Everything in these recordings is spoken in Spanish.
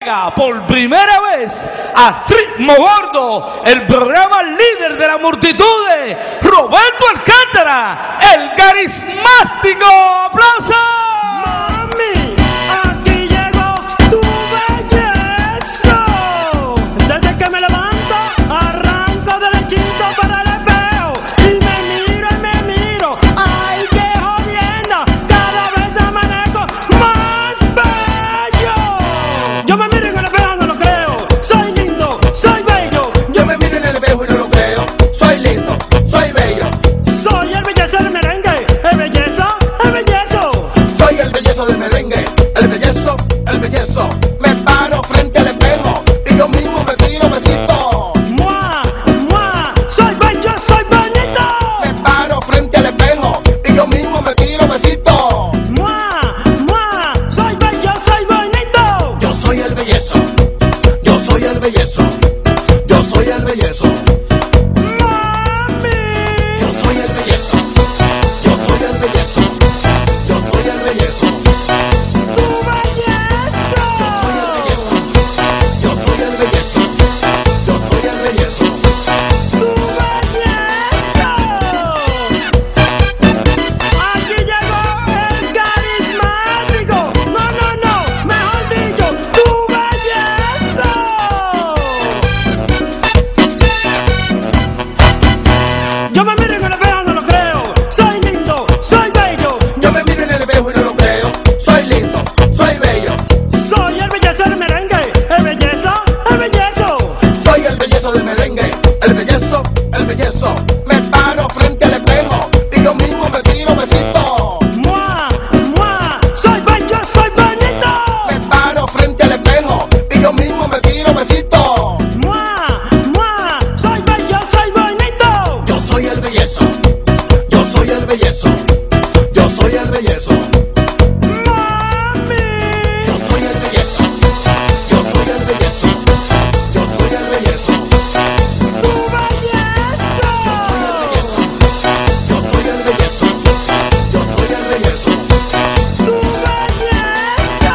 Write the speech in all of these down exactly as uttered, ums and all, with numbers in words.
Por primera vez a Ritmo Gordo, el programa líder de la multitud, Roberto Alcántara, el carismático. ¡Aplausos! Mami, aquí llegó tu belleza. Desde que me levanto, arranco derechito para el espejo y me miro y me miro. ¡Ay, qué jodienda! Cada vez amanezco más bello. Yo me miro en el espejo, no lo creo. Soy lindo, soy bello. Yo me miro en el espejo y no lo creo. Soy lindo, soy bello. Soy el bellezo del merengue, el bellezo, el bellezo. Soy el bellezo del merengue, el bellezo, el bellezo. Me paro frente al espejo y yo mismo me tiro besito. Mua, mua, soy bello, soy bonito. Me paro frente al espejo y yo mismo me tiro besito. Mua, mua, soy bello, soy bonito. Yo soy el bellezo, yo soy el bellezo, yo soy el bellezo. Mami, Yo soy el bellezo, yo soy el bellezo, yo soy el bellezo. tu belleza. Yo soy el bellezo, yo soy el bellezo. Tu belleza. Aquí llegó el carismático. No, no, no, mejor dicho, tu belleza. Yo me miro en el espejo, no lo creo. Soy lindo, soy bello. Yo me miro en el espejo y no lo creo. Soy lindo, soy bello. Soy el bellezo del merengue, el bellezo, el bellezo. Soy el bellezo del merengue, el bellezo, el bellezo. Me paro frente al espejo y yo mismo me tiro besito. Mua, mua, soy bello, soy bonito. Me paro frente al espejo y yo mismo me tiro besito. Mua, mua, soy bello, soy bonito. Yo soy el bellezo, yo soy el bellezo, yo soy el bellezo. Mami, Yo soy el bellezo, yo soy el bellezo, yo soy el bellezo. tu belleza. Yo soy el bellezo, yo soy el bellezo. Tu belleza.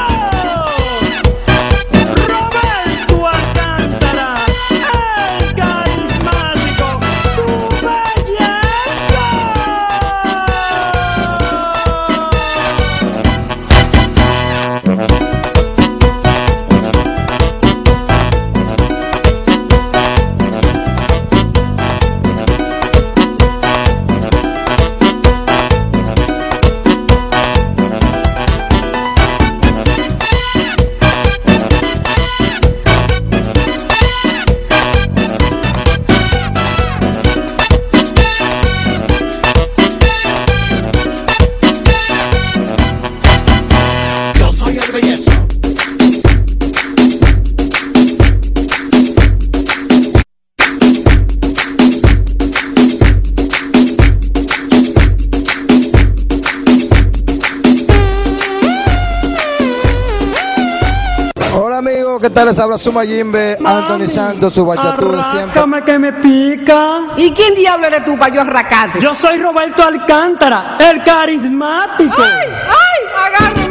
Roberto Alcántara, el carismático. Tu belleza. Yo soy el bellezo. Hola amigos, ¿qué tal? Les habla su Mayimbe, Anthony Santos, su bachatú de siempre. Arráncame que me pica. ¿Y quién diablo eres tú para yo arracarte? Yo soy Roberto Alcántara, el carismático. ¡Ay! ¡Ay! ¡Agarra!